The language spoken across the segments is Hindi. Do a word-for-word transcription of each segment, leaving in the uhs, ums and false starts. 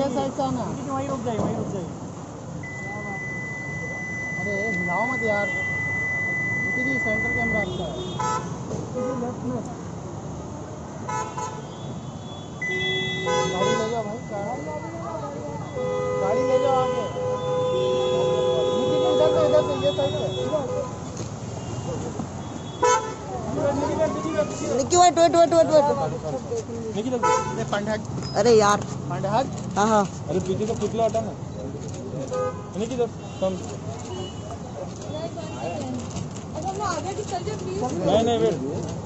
साइड से आना। वहीं रुक जाए, वहीं रुक जाए। अरे हिलाओ मत यार, क्योंकि सेंटर कैमरा अच्छा है। लेफ्ट में गाड़ी ले जाओ भाई, गाड़ी ले जाओ आगे। इधर से इधर से ये साइड से। Niki wait wait wait wait wait Niki लग ये फंड हट। अरे यार फंड हट। हाँ हाँ अरे पीछे का पुतला हटा ना। निकी इधर कम। नहीं नहीं वेट,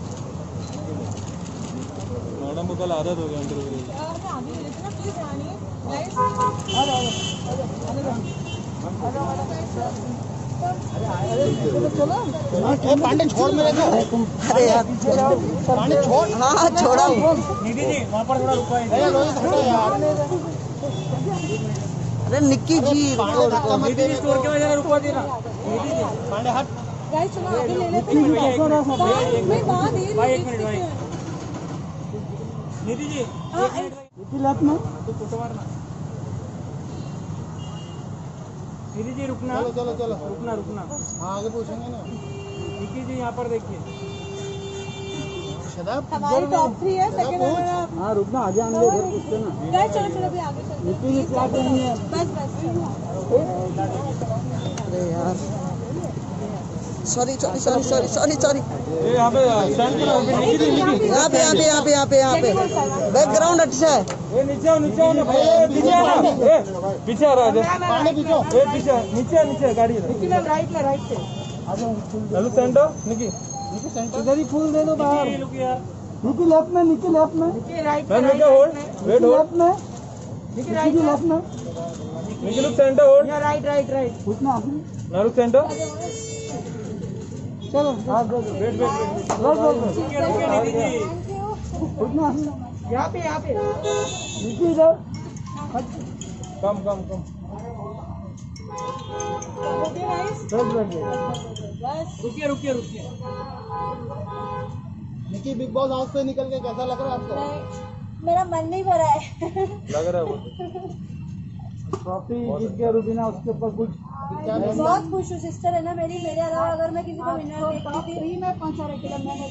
मैडम को कल आदत हो गया इंटरव्यू। पांडे छोड़ मेरे को। अरे यार पांडे छोड़। हाँ हाँ छोड़ा हूँ। निधि जी वहाँ पर थोड़ा रुको। अरे निक्की जी रुको रुको। निधि जी स्टोर के वजह से रुकवा देना। निधि जी पांडे हट। गाइस चलो आगे ले लेते हैं। मैं वहां दे रही भाई एक मिनट भाई। निधि जी निकी लेफ्ट में तो फोटो मारना। निधि जी रुकना। चलो चलो चलो रुकना रुकना। हाँ आगे पूछेंगे ना। निकी जी यहाँ पर देखिए। शदाब हमारी टॉप थ्री है, सेकंड नंबर आप। हाँ रुकना, आगे आने दो, इधर पूछते ना। गाइस चलो चलो अभी आगे चलते हैं। निकी जी क्या करेंगे? बस बस अरे यार sorry sorry sorry sorry sorry sorry यहाँ पे स्टैंड पे निकी जी, निकी यहाँ पे यहाँ पे यहाँ पे यहाँ पे यहाँ पे बैकग्राउंड अच्छा है। ए नीचे आओ, नीचे आओ ना भाई, पीछे आ रहा है, पीछे आ रहा है, पांडे पीछे, ए पीछे, नीचे नीचे गाड़ी है। निकी मैम राइट में, राइट से। Hello center, Niki Niki center इधर ही फूल दे दो बाहर। निकी लेफ्ट में, निकी लेफ्ट में, निकी राइट मैम में, Niki hold, wait hold, left में, निकी राइट लेफ्ट में, निकी लुक सेंटर होल्ड, या राइट राइट राइट। पूछना आपने ना, लुक सेंटर, चलो आप दो, वेट वेट वेट, लग लग पूछना यहाँ पे यहाँ पे। निकी इधर, कम कम कम, ओके गाइस बस बस बस। रुकिए रुकिए रुकिए। निकी बिग बॉस हाउस से निकल के कैसा लग रहा है आपको? मेरा मन नहीं भरा है। लग रहा है वो ट्रॉफी जीत के रुबीना, उसके ऊपर कुछ क्या मैं बहुत खुश हूँ। सिस्टर है ना मेरी, मेरे अलावा अगर मैं किसी को विनर देखती थी मैं पाँच साल अकेला मैंने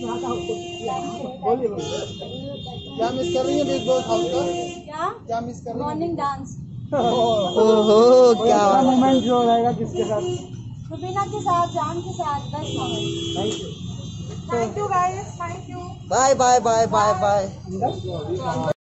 बोलिए क्या मिस कर रही है बिग बॉस हाउस का? क्या क्या मिस कर रही है? Morning dance. ओहो क्या मोमेंट जो रहेगा किसके साथ? रुबीना के साथ, जान के साथ, best moment. Thank you. Thank you guys, thank you. Bye bye bye bye bye.